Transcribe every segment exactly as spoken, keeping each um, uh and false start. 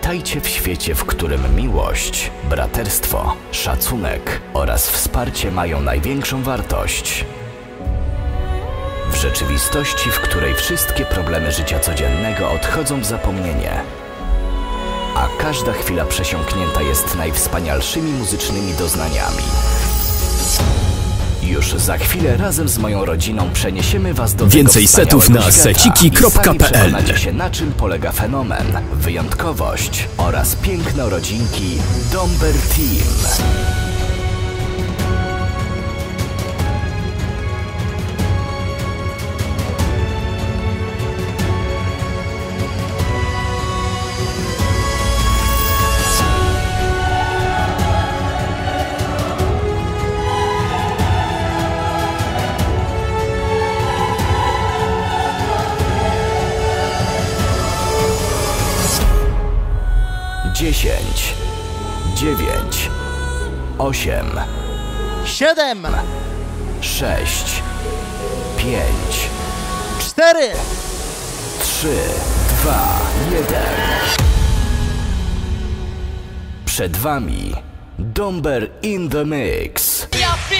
Witajcie w świecie, w którym miłość, braterstwo, szacunek oraz wsparcie mają największą wartość. W rzeczywistości, w której wszystkie problemy życia codziennego odchodzą w zapomnienie, a każda chwila przesiąknięta jest najwspanialszymi muzycznymi doznaniami. Już za chwilę razem z moją rodziną przeniesiemy was do Więcej setów na seciki kropka p l. Przekonacie się, na czym polega fenomen, wyjątkowość oraz piękno rodzinki Domber Team. dziesięć, dziewięć, osiem, siedem, sześć, pięć, cztery, trzy, dwa, jeden. Przed wami Domber in the Mix.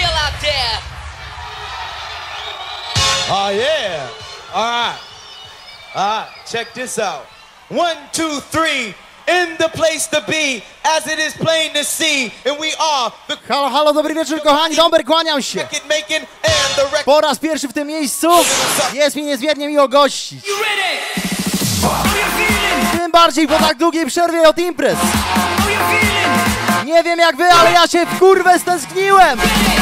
Oh yeah! All right. All right, check this out. One, two, three. In the place to be, as it is plain to see, and we are the... Halo, halo, dobry wieczór kochani, Domber, kłaniam się. Po raz pierwszy w tym miejscu jest mi niezmiernie miło gościć. Tym bardziej po tak długiej przerwie od imprez. Nie wiem jak wy, ale ja się w kurwę stęskniłem.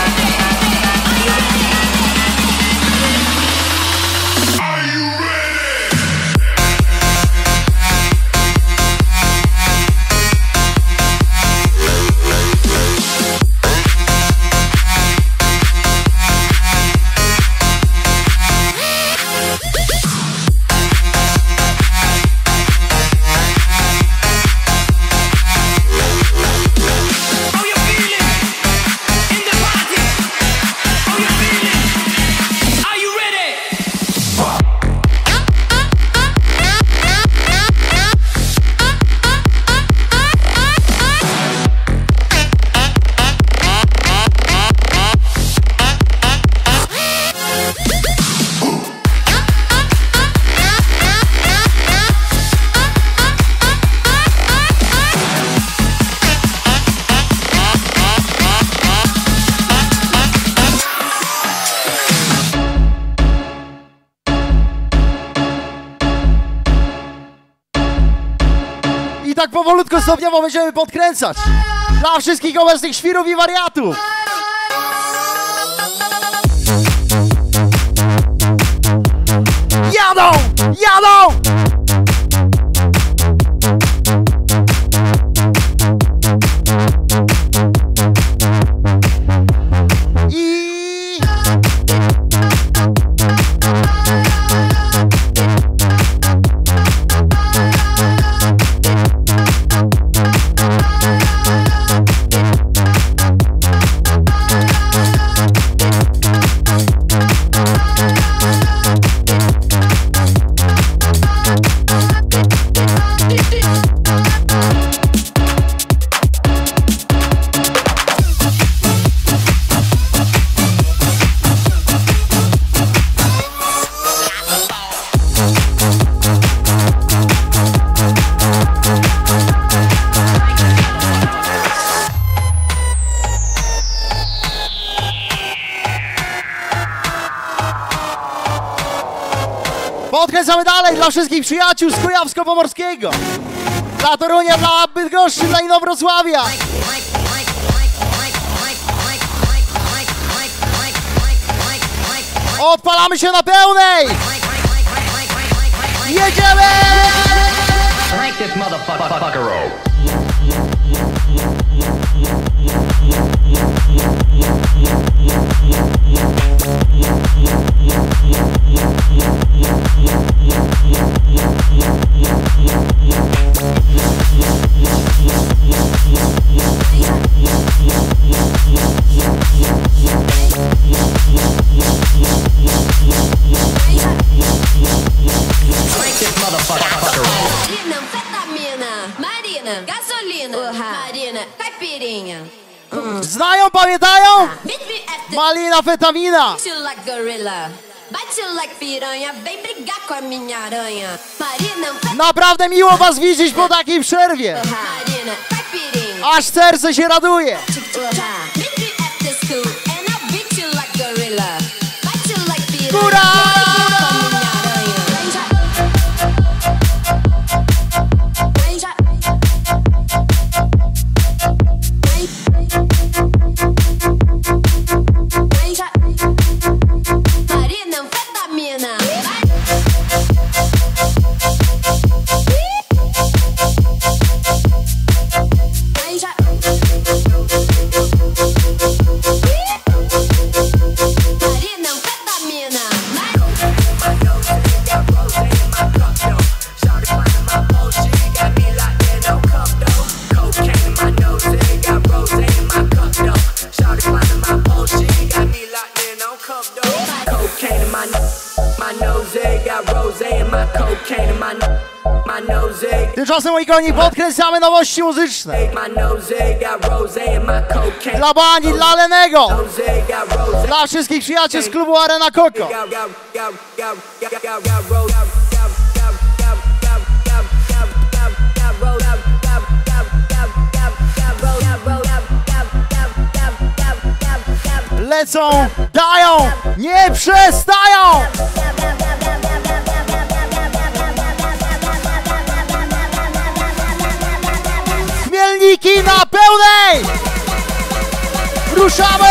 Tak powolutku, stopniowo będziemy podkręcać dla wszystkich obecnych świrów i wariatów. Jadą! Jadą! Podkręcamy dalej dla wszystkich przyjaciół z Kujawsko-Pomorskiego, dla Torunia, dla Bydgoszczy, dla Inowrocławia. Odpalamy się na pełnej! Jedziemy! Crank this motherfucker roll. Vietnamfetamina, Marina. Marina, gasolina, Marina, caipirinha. Znają, pamiętają? Malina, fetamina. Bate like gorilla, bate like piranha, vem brigar com a minha aranha. Marina, naprawdę miło was widzieć po takiej przerwie. Marina, caipirinha. Aż serce się raduje. Góra! Tymczasem, moi kochani, podkręcamy nowości muzyczne. Dla Bani, dla Lenego, dla wszystkich przyjaciół z klubu Arena Koko. Lecą, dają, nie przestają! Chmielniki na pełnej! Ruszamy!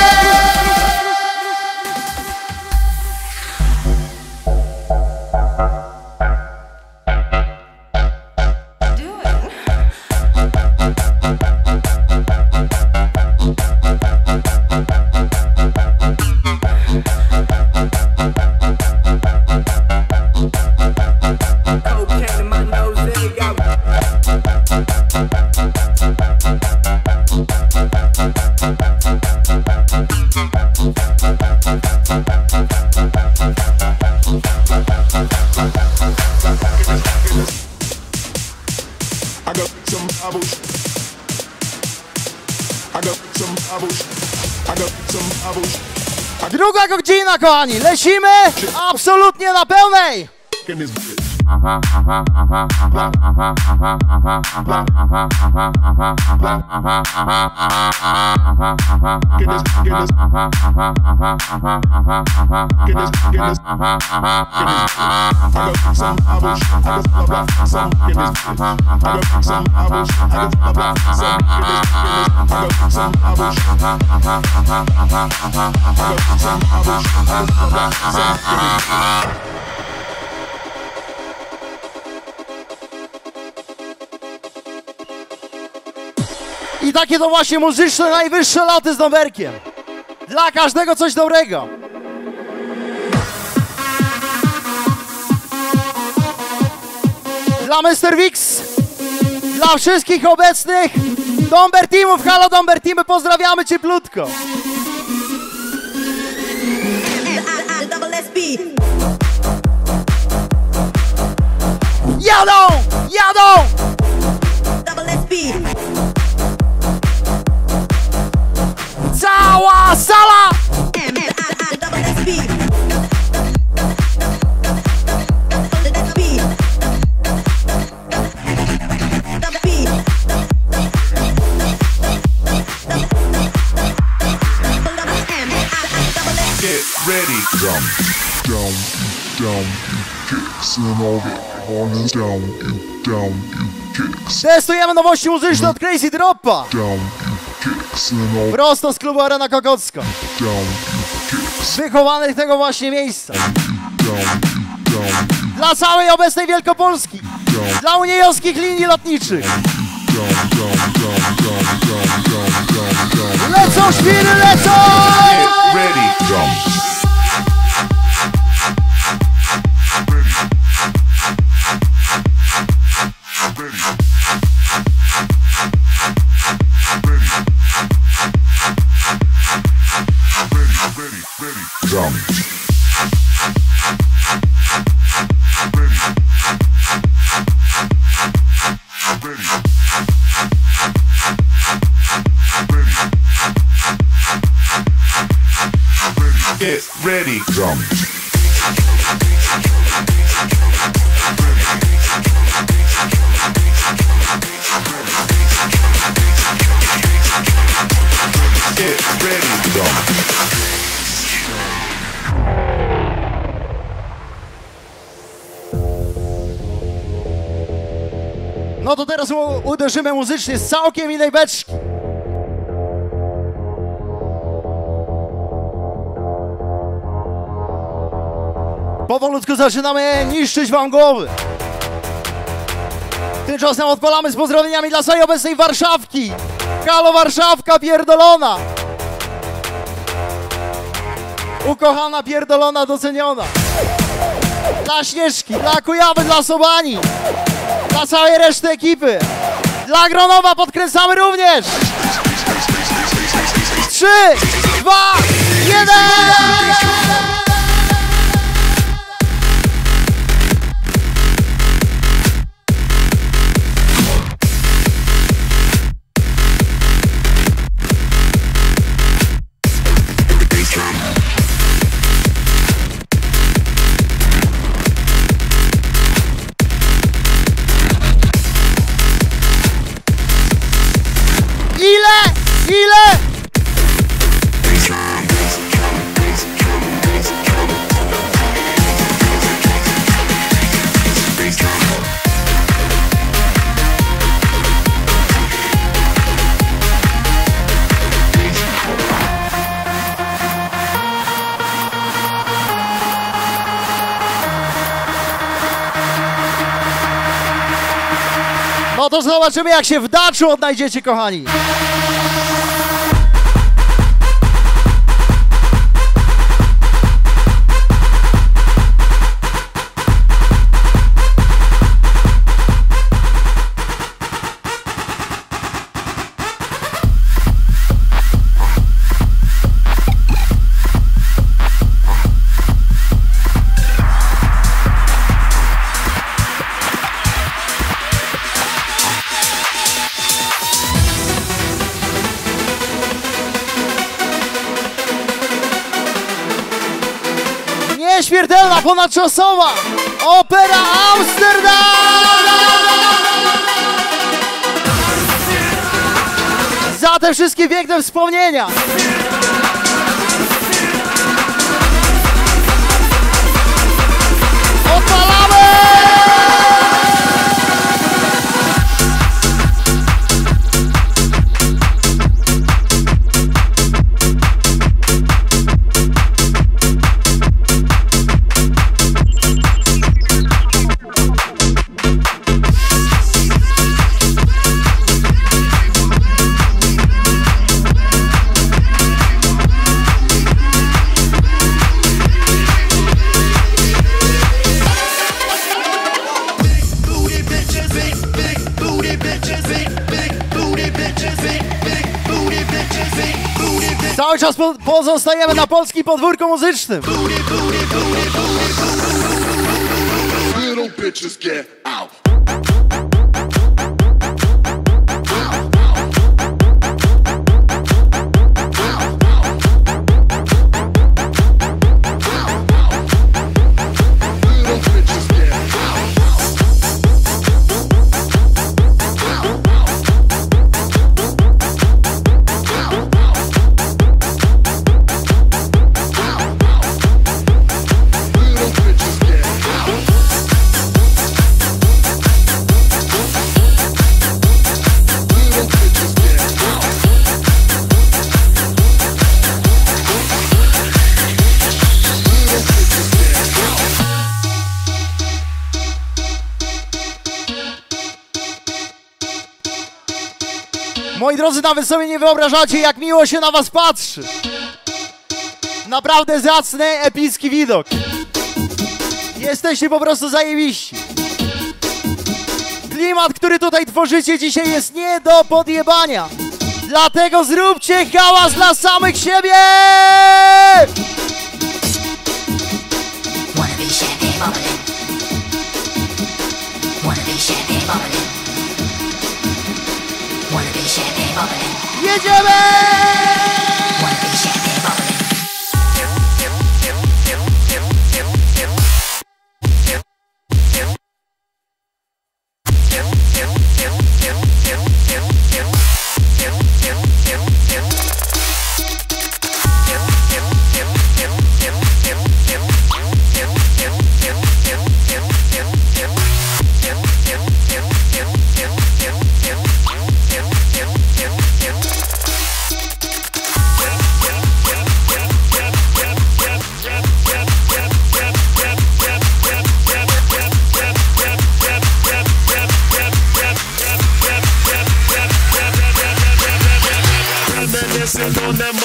Druga godzina, kochani, lecimy absolutnie na pełnej! I takie to właśnie muzyczne najwyższe loty z Domberkiem. Dla każdego coś dobrego. Dla mister Wix, dla wszystkich obecnych Domber Teamów, halo Domber Teamy, pozdrawiamy cieplutko. Jadą, jadą! Cała sala! Get ready. Down, down, down, kicks and all the harness down, you down, you kicks. Testujemy nowości muzyczne od Crazy Droppa. Down, you kicks and all Prosto z klubu Arena Kokocka. down, you kicks. Wychowanych tego właśnie miejsca. Down, you down, Dla całej obecnej Wielkopolski. Dla uniejowskich linii lotniczych. down, down, down, down, down, down, down, down. Lecą świry, lecą! Get ready. Down. Drum. Ready. Ready. Drum. Get ready, drum. No to teraz u- uderzymy muzycznie z całkiem innej beczki. Powolutku zaczynamy niszczyć wam głowy. Tymczasem odpalamy z pozdrowieniami dla swojej obecnej Warszawki. Halo Warszawka pierdolona. Ukochana, pierdolona, doceniona. Dla Śnieżki, dla Kujawy, dla Sobani. Dla całej reszty ekipy. Dla Gronowa podkręcamy również. Trzy, dwa, jeden! Ile? Ile? No to zobaczymy, jak się w Daczu odnajdziecie, kochani. Nieśmiertelna, ponadczasowa Opera Amsterdam! Za te wszystkie piękne wspomnienia! Odpalamy! Cały czas po pozostajemy na polskim podwórku muzycznym. Little bitches get out. Moi drodzy, nawet sobie nie wyobrażacie, jak miło się na was patrzy. Naprawdę zacny, epicki widok. Jesteście po prostu zajebiści. Klimat, który tutaj tworzycie dzisiaj, jest nie do podjebania. Dlatego zróbcie hałas dla samych siebie! Wanna be champagne bubbling. Wanna be champagne bubbling. Wanna be champagne bubbling. Jedziemy! Wanna be champagne bubbling.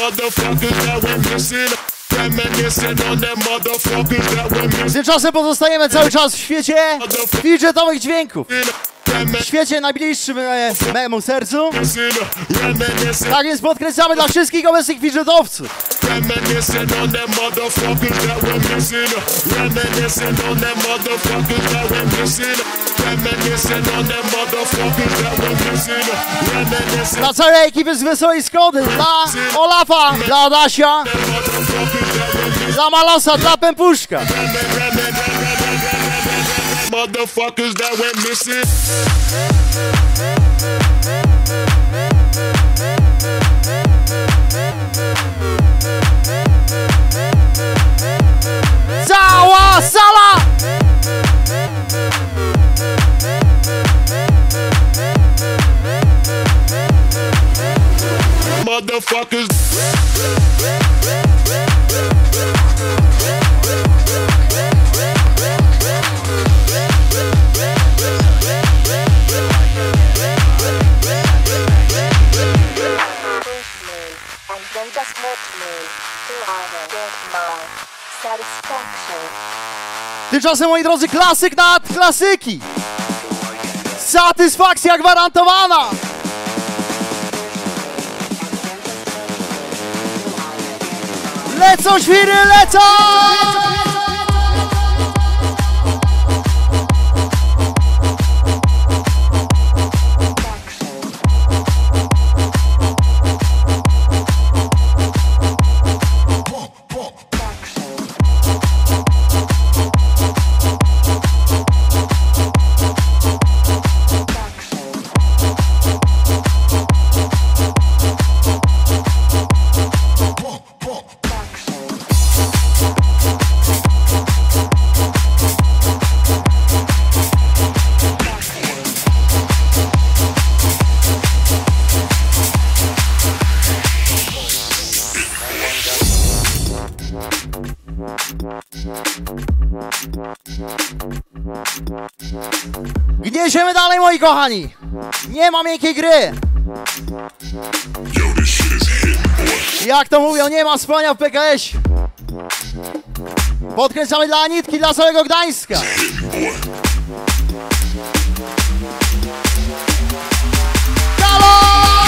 Tymczasem pozostajemy cały czas w świecie fidżetowych dźwięków. W świecie najbliższym e, memu sercu. Tak więc podkręcamy dla wszystkich obecnych fidżetowców. Dla całej ekipy z Wesołej Skody, dla Olafa, dla Adasia, dla Malosa, dla Pępuszka. Motherfuckers that went missing. Cała sala! Motherfuckers. Tymczasem, moi drodzy, klasyk nad klasyki. Satysfakcja gwarantowana. Lecą świry, lecą! Gniesiemy dalej, moi kochani. Nie ma miękkiej gry. Jak to mówią, nie ma spania w P K S. Podkręcamy dla Anitki, dla całego Gdańska. Halo!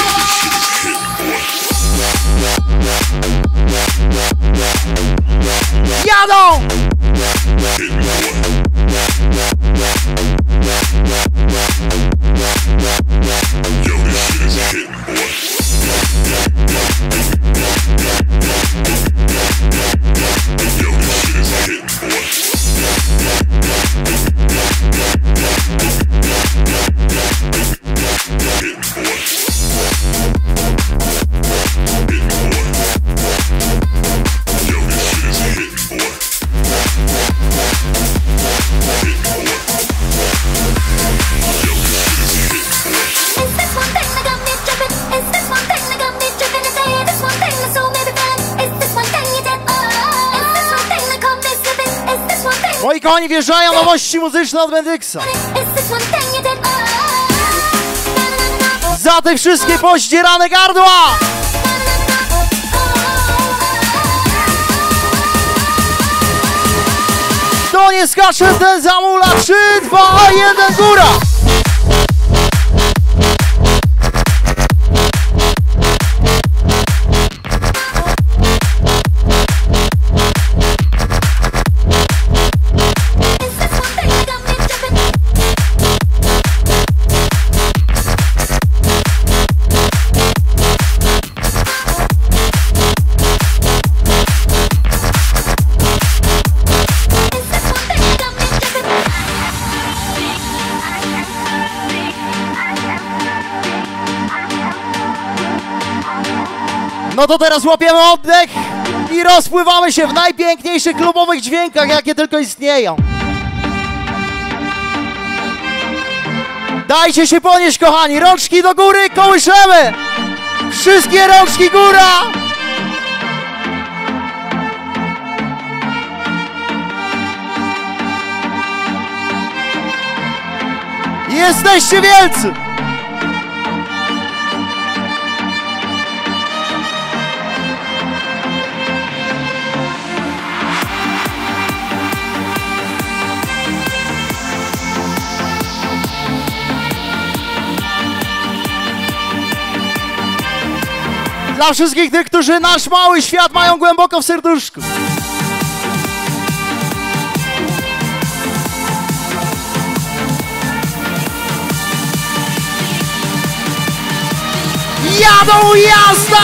Jadą! Moi kochani, wjeżdżają nowości muzyczne od Mendyxa. Za te wszystkie poździerane gardła! Kto nie skacze, ten zamula. trzy, dwa, jeden, góra! No to teraz łapiemy oddech i rozpływamy się w najpiękniejszych klubowych dźwiękach, jakie tylko istnieją. Dajcie się ponieść, kochani, rączki do góry, kołyszemy! Wszystkie rączki góra! Jesteście wielcy! Dla wszystkich tych, którzy nasz mały świat mają głęboko w serduszku. Jadą jazda!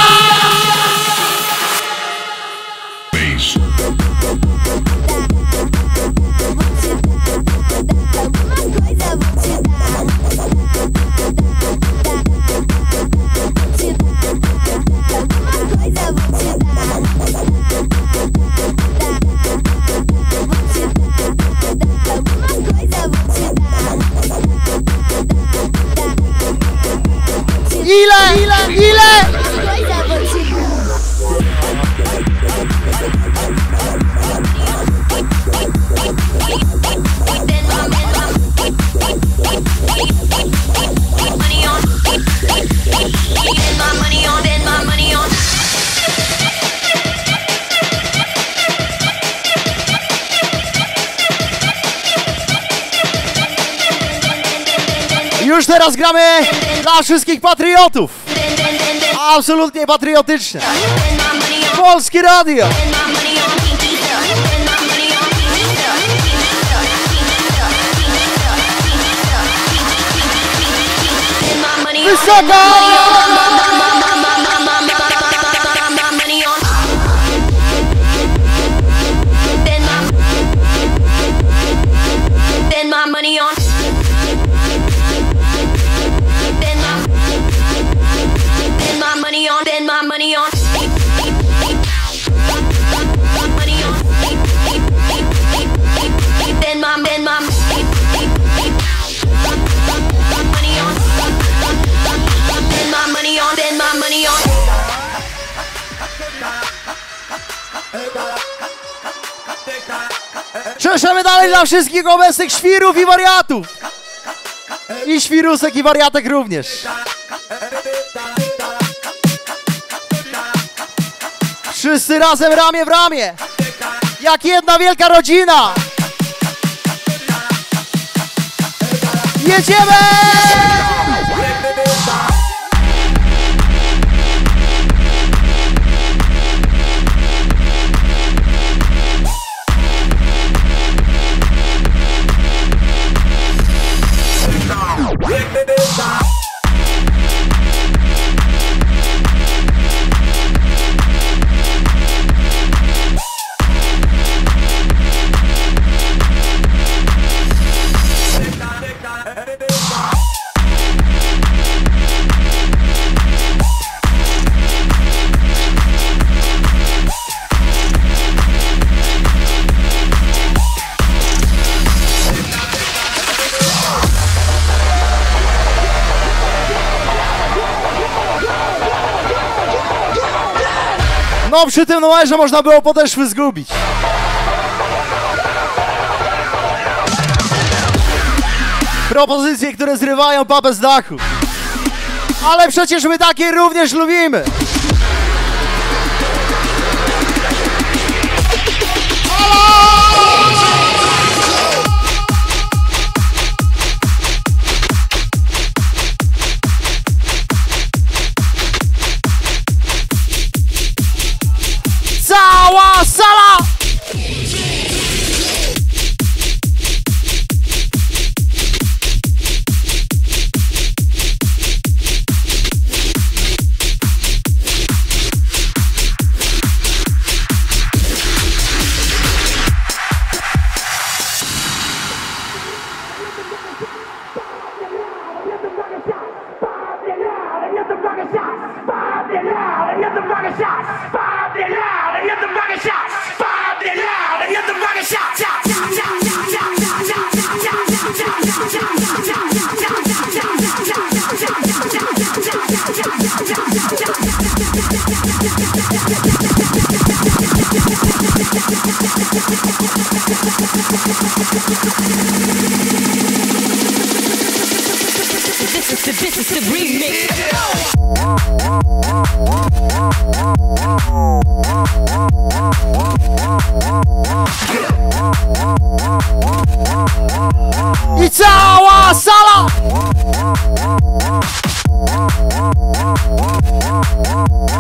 Ile? Ile? Ile? Już teraz gramy dla wszystkich patriotów. Absolutnie patriotycznie. Polskie Radio. Wysoko! Przeszemy dalej dla wszystkich obecnych świrów i wariatów. I świrusek i wariatek również. Wszyscy razem ramię w ramię. Jak jedna wielka rodzina. Jedziemy! No przy tym numerze można było podeszwy zgubić. Propozycje, które zrywają papę z dachu. Ale przecież my takie również lubimy. Cała sala! This is the remix. I cała sala!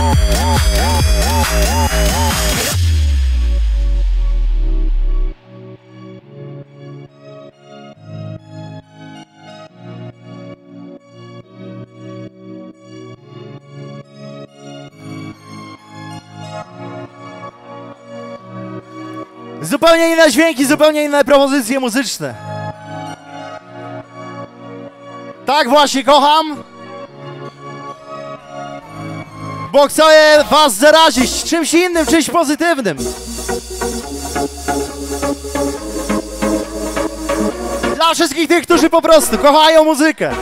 Zupełnie inne dźwięki, zupełnie inne propozycje muzyczne. Tak właśnie kocham, bo chcę was zarazić czymś innym, czymś pozytywnym. Dla wszystkich tych, którzy po prostu kochają muzykę.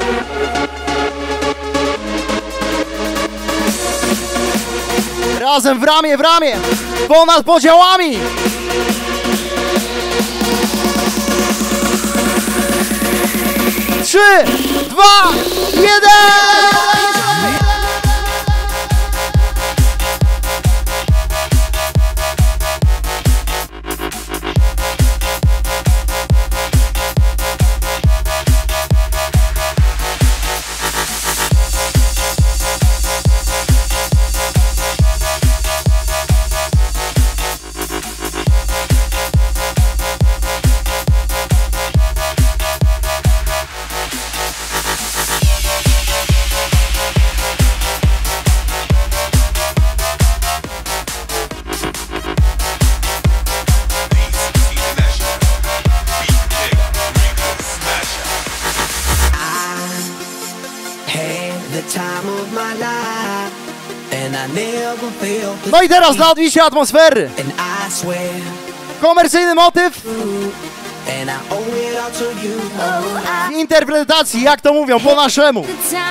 Razem w ramię, w ramię, ponad podziałami. Trzy, dwa, jeden! No i teraz dla odbicia atmosfery. Komercyjny motyw w interpretacji, jak to mówią, po naszemu.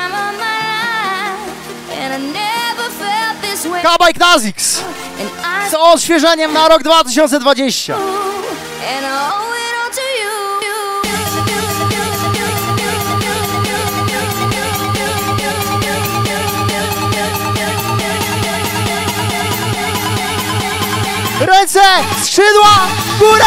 Kabaj Knazix z odświeżeniem na rok dwa tysiące dwudziesty. Ręce, skrzydła, góra!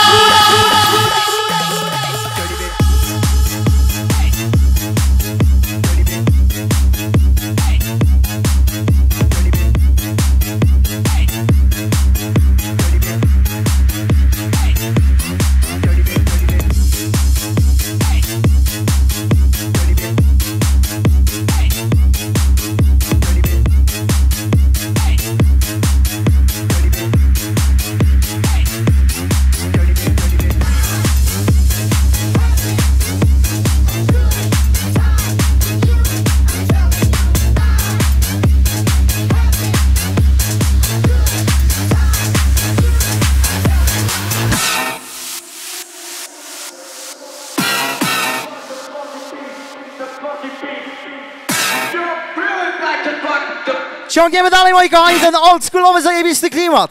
Ciągniemy dalej, moi kochani, ten oldschoolowy, zajebisty klimat.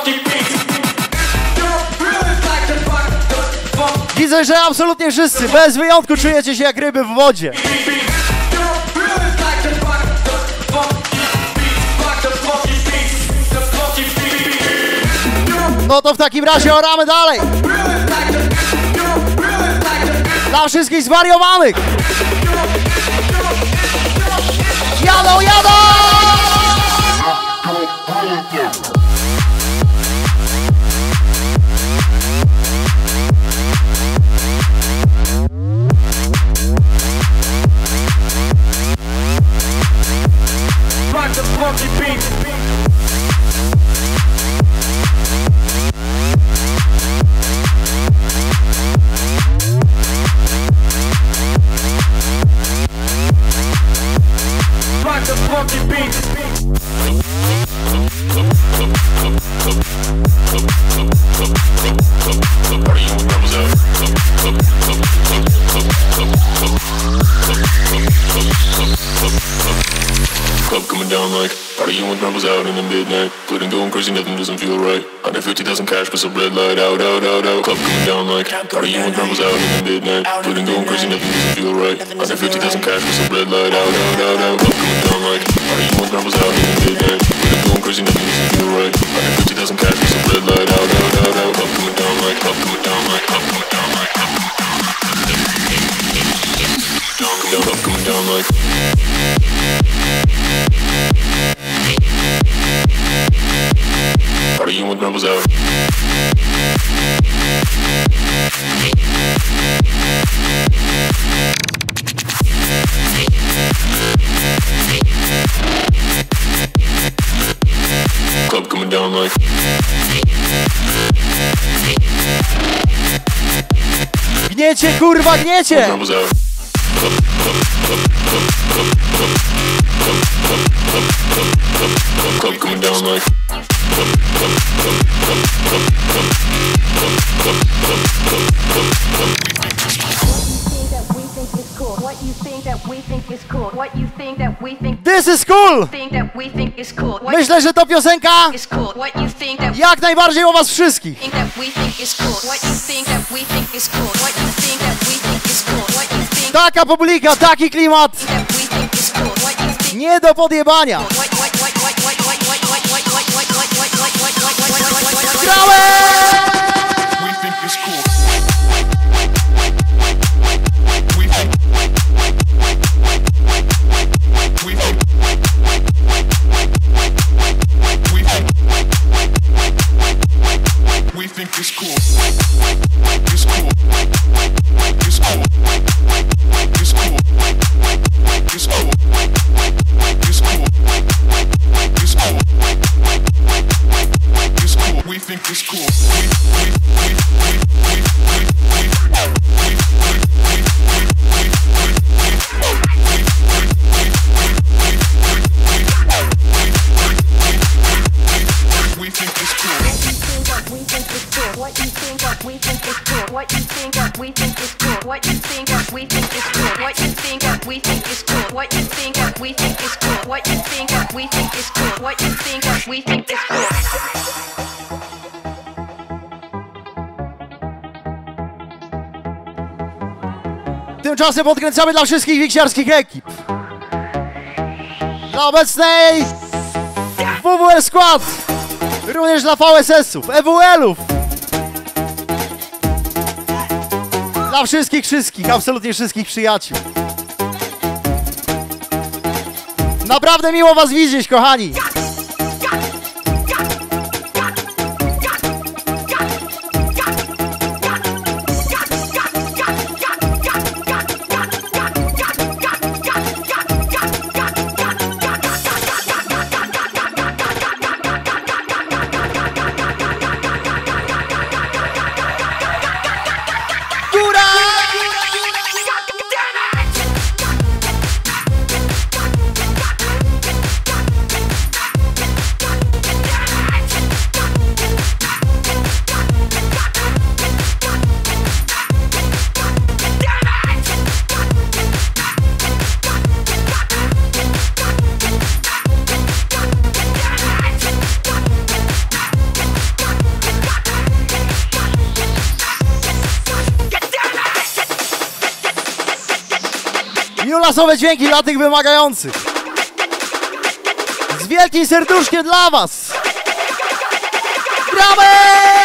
Widzę, że absolutnie wszyscy, bez wyjątku, czujecie się jak ryby w wodzie. No to w takim razie oramy dalej. Dla wszystkich zwariowanych. Jadą, jadą! Rock the funky beat. Rock the funky beat. Club coming down like partying with rebels out in the midnight. Floating, going crazy, nothing doesn't feel right. Under fifty thousand cash, cause a red light out, out, out, out. Club coming down like partying with rebels out in the midnight. Floating, going crazy, nothing doesn't feel right. Under fifty thousand cash, cause a red light out, out, out, out. Club coming down like partying with rebels out in the midnight. Floating, going crazy, nothing doesn't feel right. Under fifty thousand cash, cause a red light out, out, out, out. Club coming down like, club coming down like, club coming down like, club coming down like. numbers out. Club coming down like. Gniecie, kurwa, gniecie! Numbers out. Club, club, club, club, club, club, club, club, club, club, club, club coming down like. Club, club, club, club, club, club, club, club, club, club, club, What you think that we think is cool? What you think that we think This is cool! think that we think is cool? What Myślę, że to piosenka is cool? What you think that jak najbardziej o was wszystkich. think that we think is cool? What you think that we think is cool? What you think that we think is cool? What you think Taka publika, taki klimat, that we think is cool? What you think nie do podjebania. what what what what what what what what what what what what what what what what what what Gramy! we think is cool. We think. We think. We think. We think it's cool. It's cool. It's cool. It's cool. It's cool. It's cool. It's cool. It's cool. We think it's cool. We we we we we we we we we we we think it's cool. we think is cool? What you think that we think is cool? What you think that we think is cool? What you think that we think is cool? What you think that we think is cool? What you think that we think is cool? What you think that we think is cool? What you think that we think is cool? Tymczasem podkręcamy dla wszystkich wiksiarskich ekip. Dla obecnej W W L skład, również dla V S S-ów, E W L-ów. Dla wszystkich, wszystkich, absolutnie wszystkich przyjaciół. Naprawdę miło was widzieć, kochani. Julasowe dźwięki dla tych wymagających. Z wielkim serduszkiem dla was. Gramy!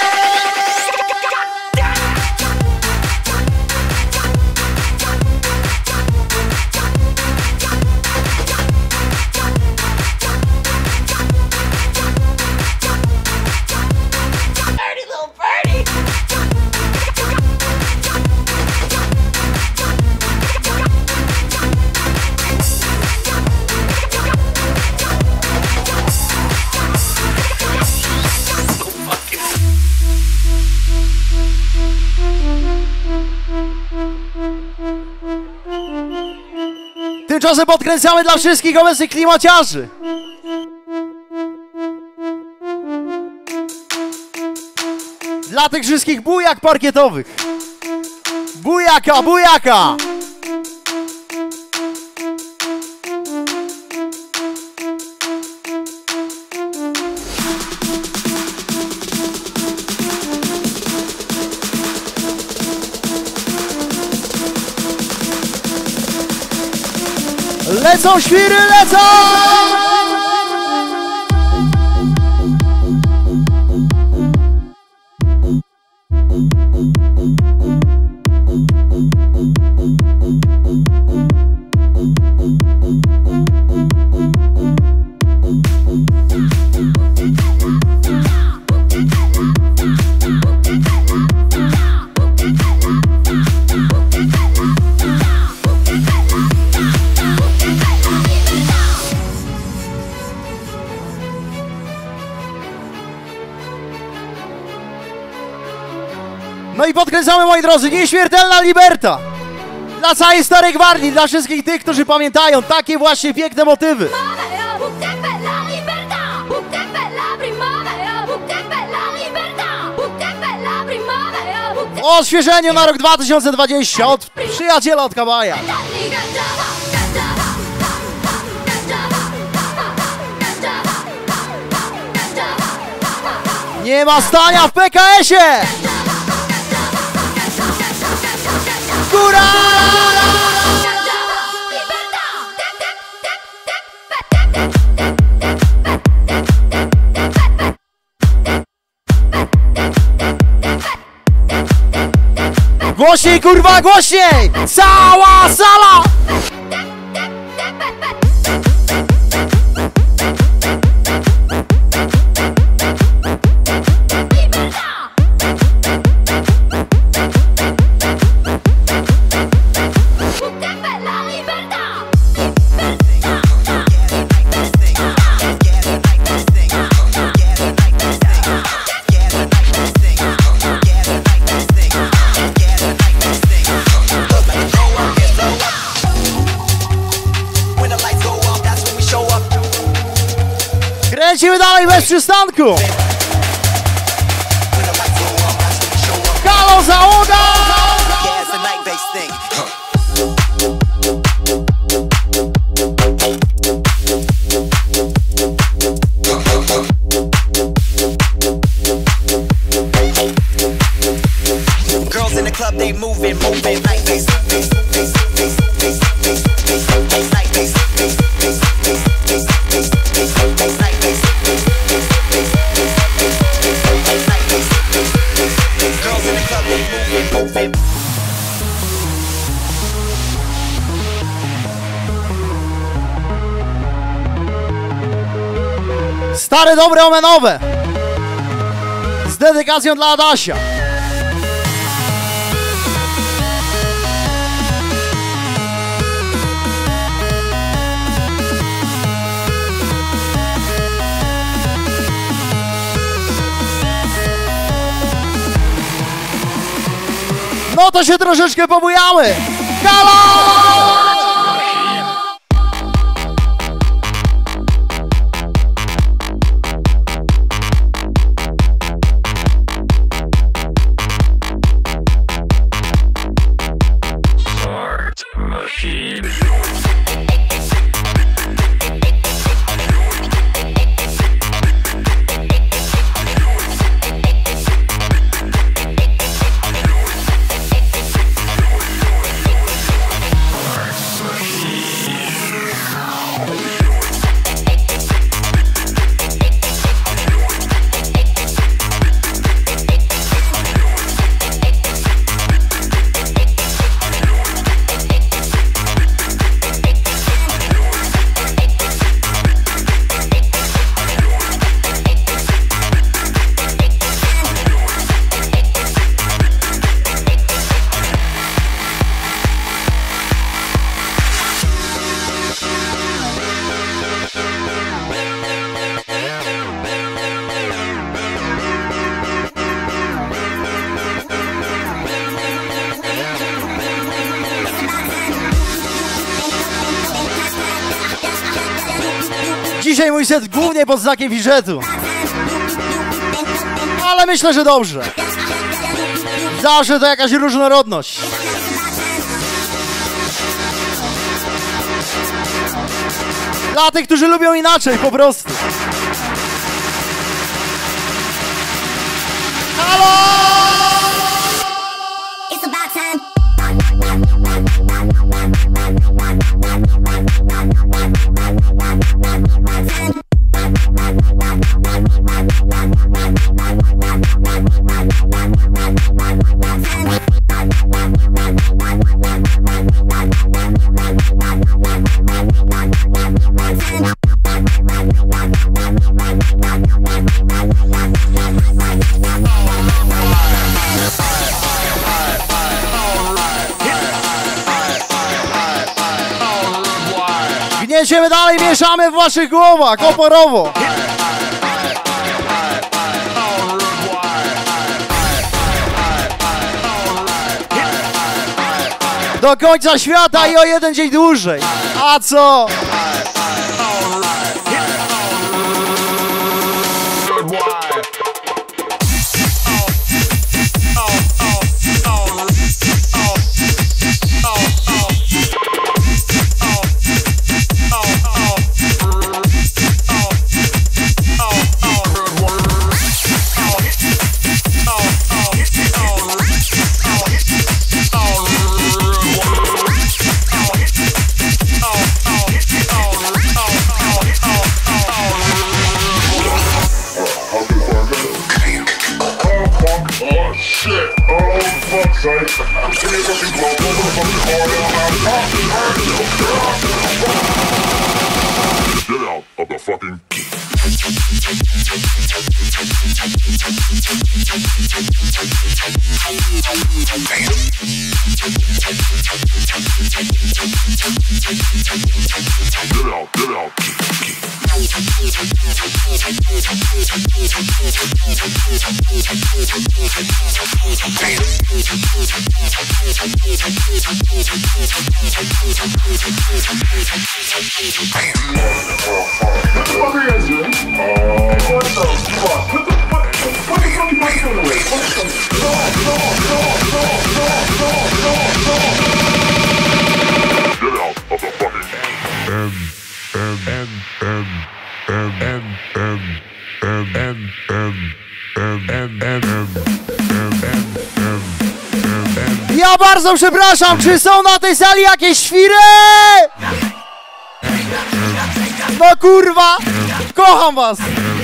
Tymczasem podkręcamy dla wszystkich obecnych klimaciarzy. Dla tych wszystkich bujak parkietowych. Bujaka, bujaka! Lecą świry, lecą! No i podkręcamy, moi drodzy, nieśmiertelna Liberta. Dla całej starej gwardii, dla wszystkich tych, którzy pamiętają takie właśnie piękne motywy. O odświeżeniu na rok dwa tysiące dwudziesty od przyjaciela od Kabaja. Nie ma stania w P K S-ie! Góra! Głośniej, kurwa, głośniej! Cała sala! Lecimy dalej bez przystanku! Halo, załoga! Girls in the club, they moving, moving like this. Stare, dobre, omenowe! Z dedykacją dla Adasia. No to się troszeczkę pobujamy! Halo! Dzisiaj mój set głównie pod znakiem widżetu. Ale myślę, że dobrze. Zawsze to jakaś różnorodność. Dla tych, którzy lubią inaczej po prostu. Halo! It's about time. Gnieciemy dalej, mieszamy w waszych głowach, oporowo. Do końca świata i o jeden dzień dłużej. A co? Get out of the fucking key. Get out, get out, key, key. Ja bardzo przepraszam, czy są na tej sali jakieś świry? No kurwa, kocham was!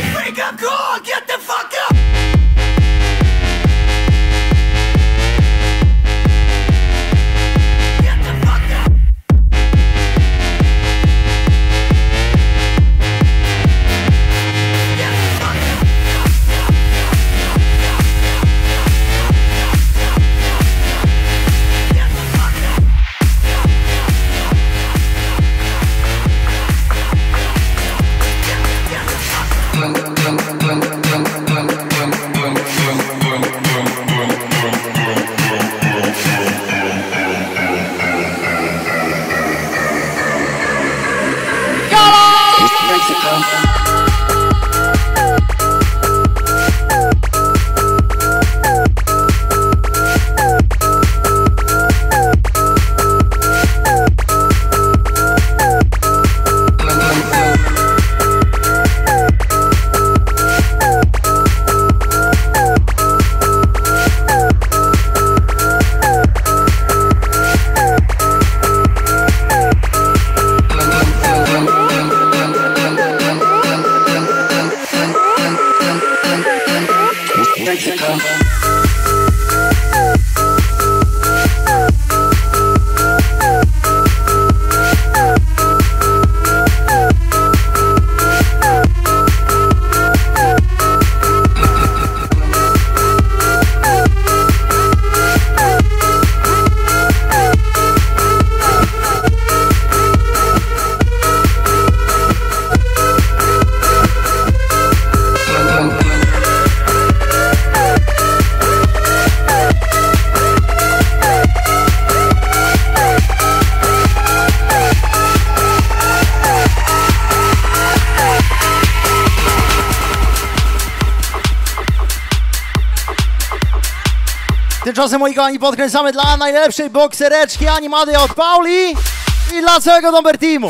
Tymczasem, moi kochani, podkręcamy dla najlepszej boksereczki Animady od Pauli i dla całego Domber Teamu.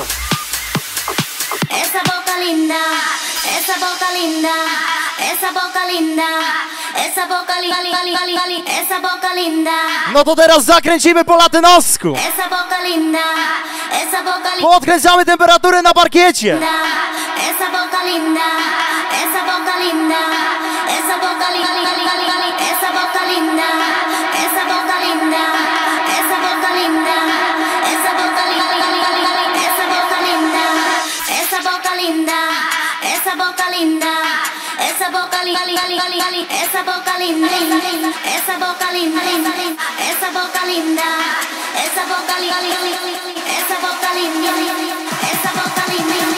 Esa boca linda, esa boca linda, esa boca linda, esa boca linda, esa boca linda. No to teraz zakręcimy po latynosku. Esa boca linda, esa boca linda. Podkręcamy temperaturę na parkiecie. Esa boca linda, esa boca linda, esa boca linda, esa boca linda, esa boca linda, esa boca linda, esa boca linda, esa boca linda, esa boca linda, esa boca linda, esa boca linda, esa boca linda, esa boca linda, esa boca linda, esa boca linda, esa boca linda, esa boca linda.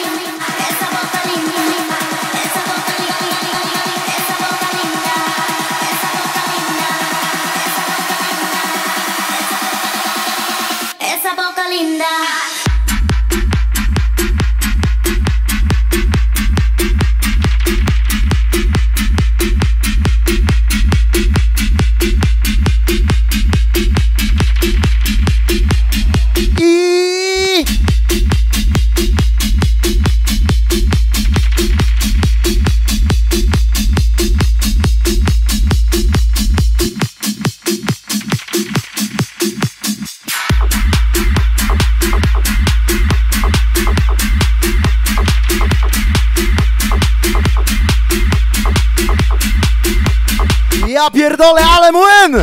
Ja pierdolę, ale młyn!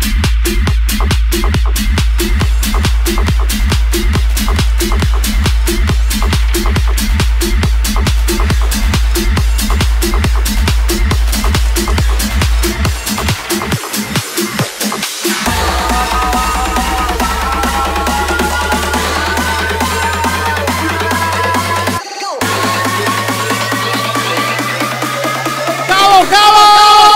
Halo, halo!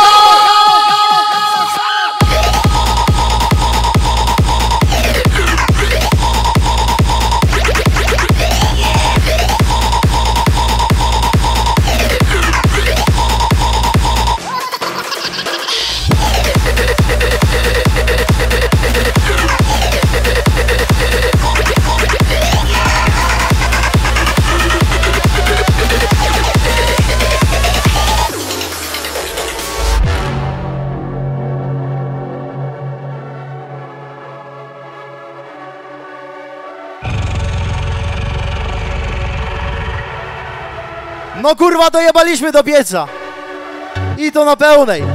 No kurwa, dojebaliśmy do pieca. I to na pełnej.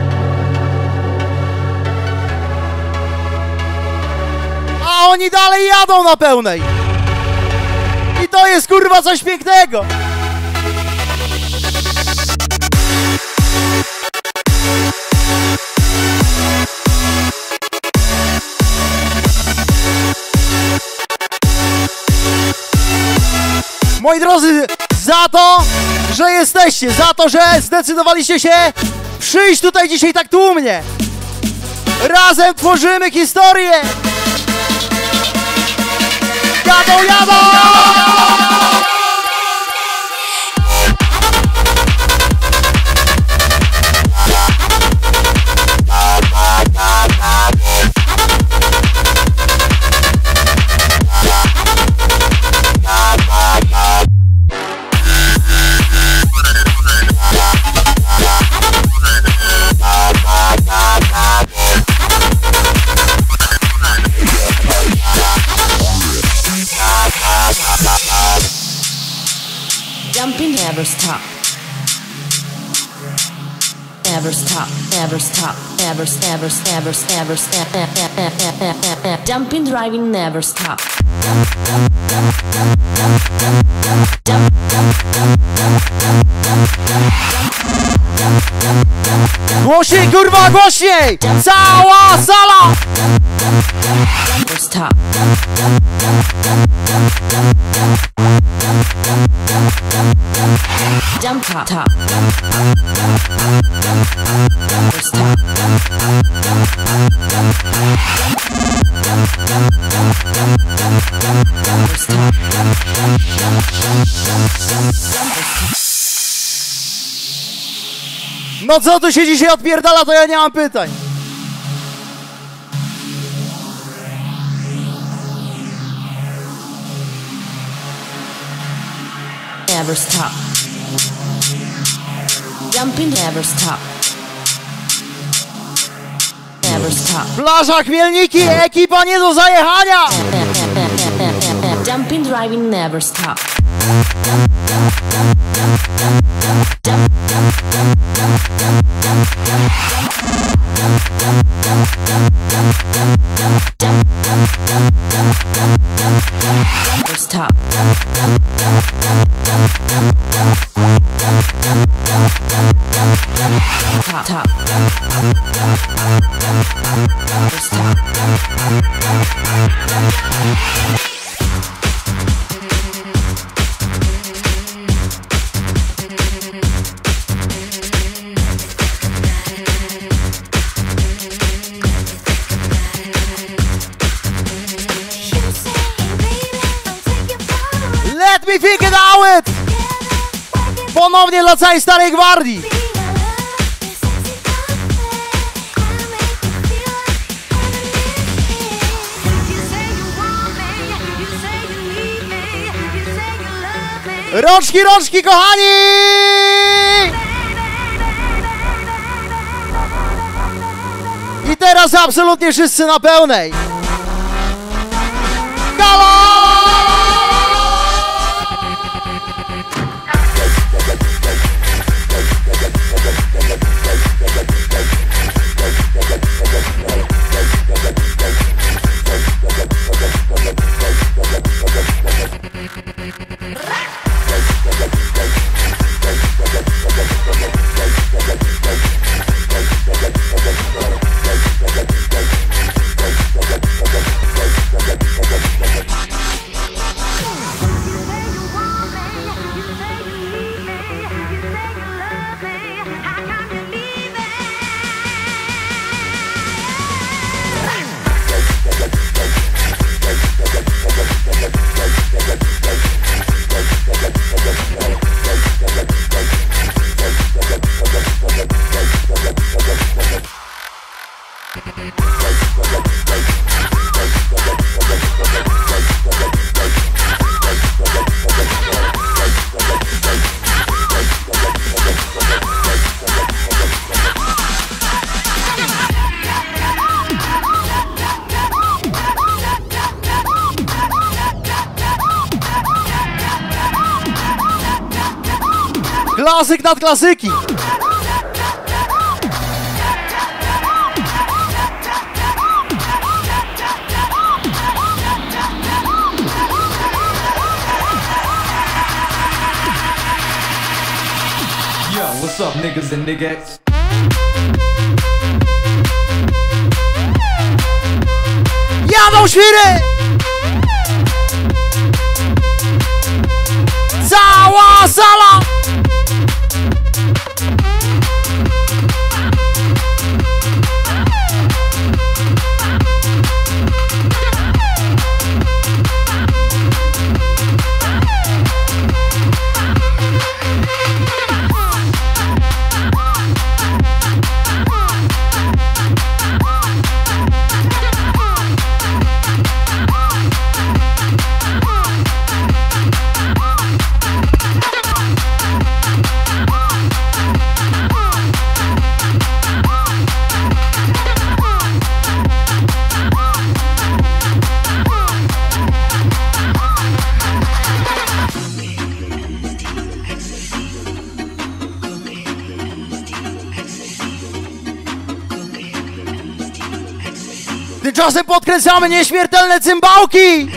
A oni dalej jadą na pełnej. I to jest kurwa coś pięknego. Moi drodzy, za to, że jesteście, za to, że zdecydowaliście się przyjść tutaj dzisiaj tak tłumnie. Razem tworzymy historię. Jadą, jadą! Jumping never stop. Never stop, never stop, never, never, never, never, never, jumping, driving, never stop. Głośniej, kurwa, głośniej! Cała sala! Never stop. Jump top, top. Never stop. Never stop. No co tu się dzisiaj odpierdala, to ja nie mam pytań. Never stop. Jumping never stop. Never stop. Plaża Chmielniki, ekipa nie do zajechania! Jumping, driving, never stop. Never stop. Top, top. Never stop. Let me figure it out! Ponownie dla całej starej gwardii! Rączki, rączki, kochani! I teraz absolutnie wszyscy na pełnej! Galo! Klasyk nad klasyki. Yo, what's up, niggas and niggas? Jadą świry! Cała sala! Tymczasem podkręcamy nieśmiertelne cymbałki!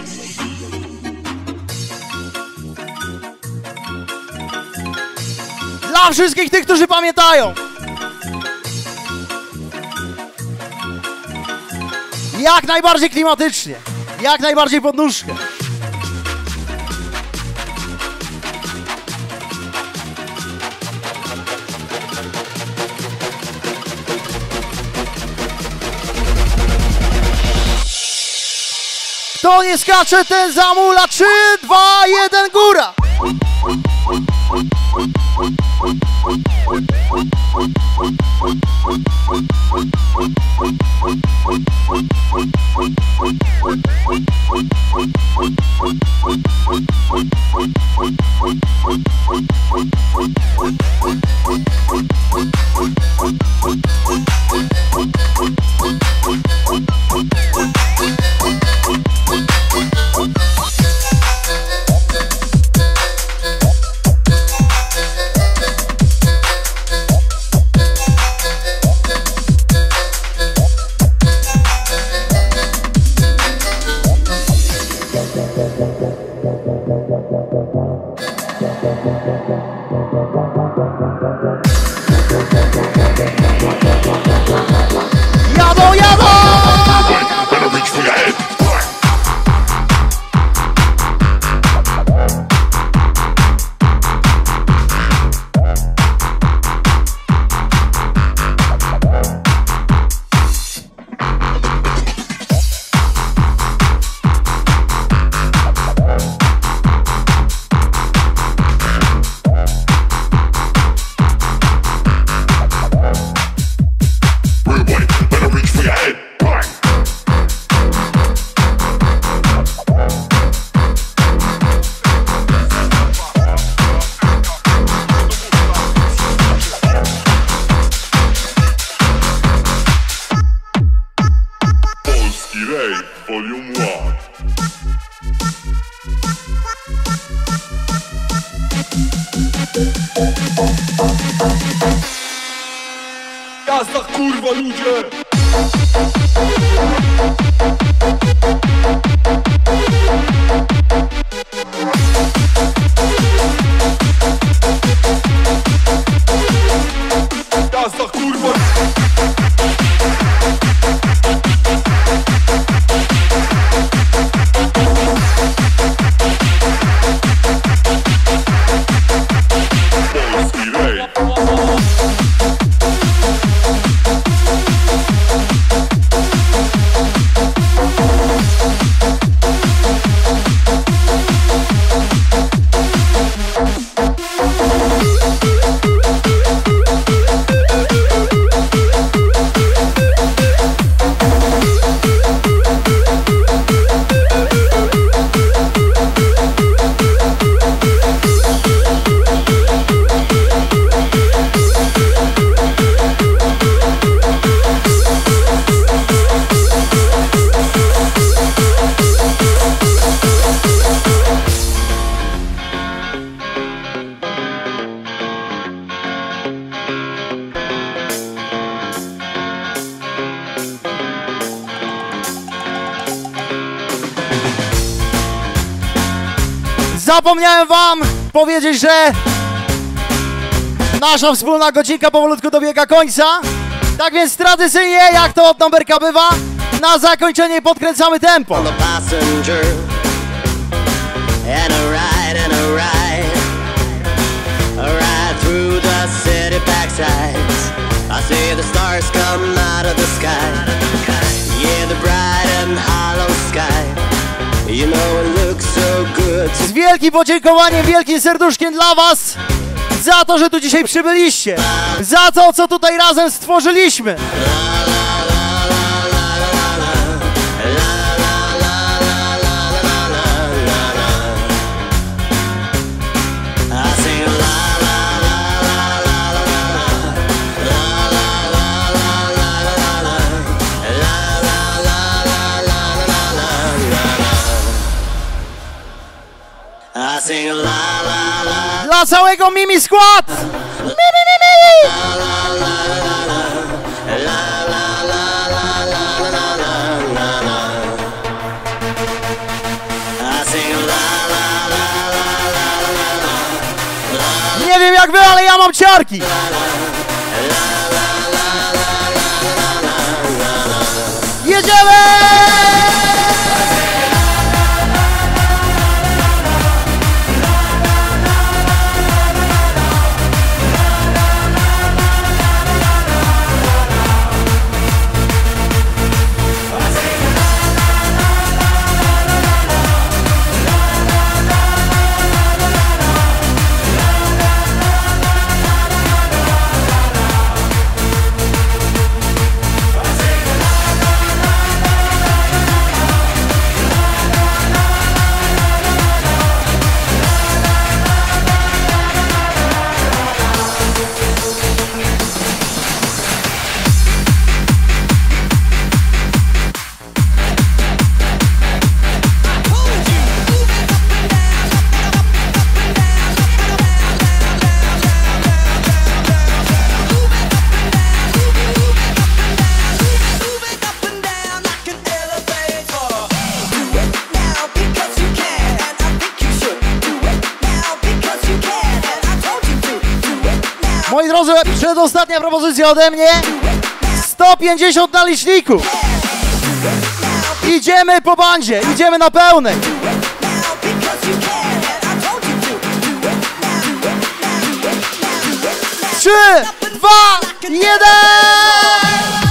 Dla wszystkich tych, którzy pamiętają! Jak najbardziej klimatycznie, jak najbardziej pod nóżkę. Kto nie skacze, ten zamula. Trzy, dwa, jeden, góra! Jadą, jadą! Volume one. Jazda, kurwa, ludzie! Jazda, kurwa! Polski rejs. Zapomniałem wam powiedzieć, że nasza wspólna godzinka powolutku dobiega końca. Tak więc tradycyjnie, jak to od numerka bywa, na zakończenie podkręcamy tempo. Z wielkim podziękowaniem, wielkim serduszkiem dla was za to, że tu dzisiaj przybyliście, za to, co tutaj razem stworzyliśmy. Dla całego Mimi skład! Mimi, Mimi! Nie wiem jak wy, ale ja mam ciarki! Jedziemy! Moi drodzy, przedostatnia propozycja ode mnie. sto pięćdziesiąt na liczniku. Idziemy po bandzie, idziemy na pełnej. Trzy, dwa, jeden!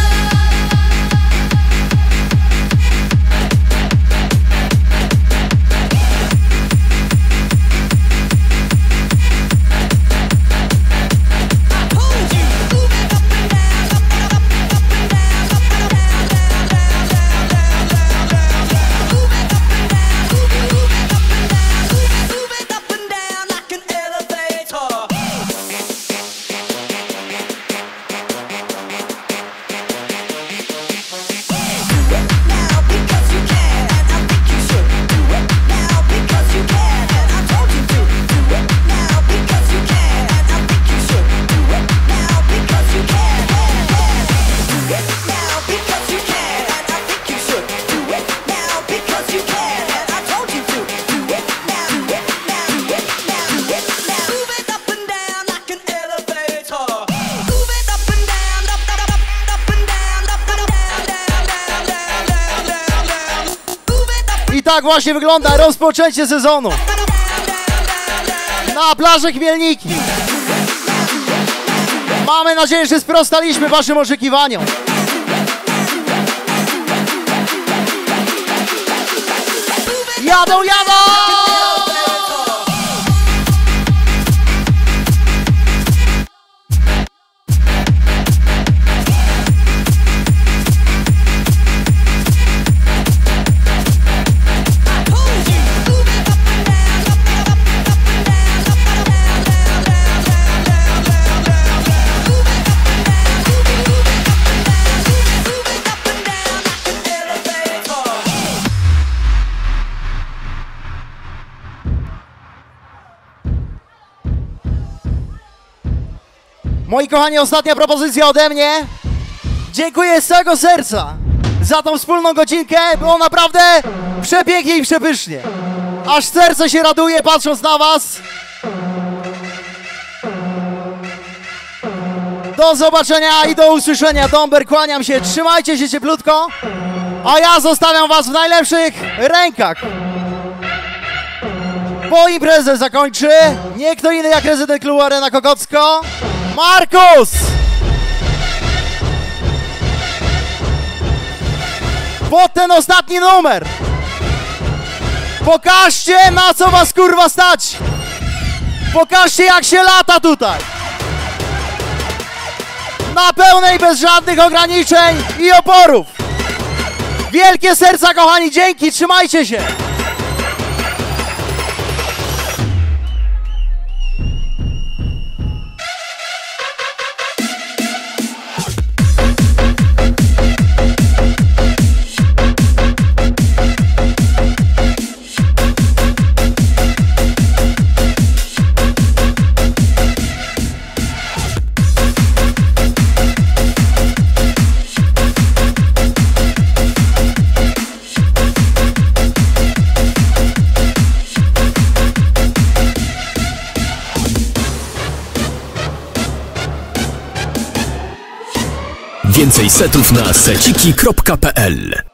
Tak właśnie wygląda rozpoczęcie sezonu na plaży Chmielniki. Mamy nadzieję, że sprostaliśmy waszym oczekiwaniom. Jadą, jadą! Moi kochani, ostatnia propozycja ode mnie. Dziękuję z całego serca za tą wspólną godzinkę. Było naprawdę przepięknie i przepysznie. Aż serce się raduje patrząc na was. Do zobaczenia i do usłyszenia. Domber, kłaniam się, trzymajcie się cieplutko, a ja zostawiam was w najlepszych rękach. Bo imprezę zakończy nie kto inny jak rezydent klubu Arena Kokocko, Markus! Pod ten ostatni numer pokażcie, na co was kurwa stać. Pokażcie, jak się lata tutaj. Na pełnej, bez żadnych ograniczeń i oporów. Wielkie serca, kochani, dzięki, trzymajcie się. Więcej setów na seciki kropka p l.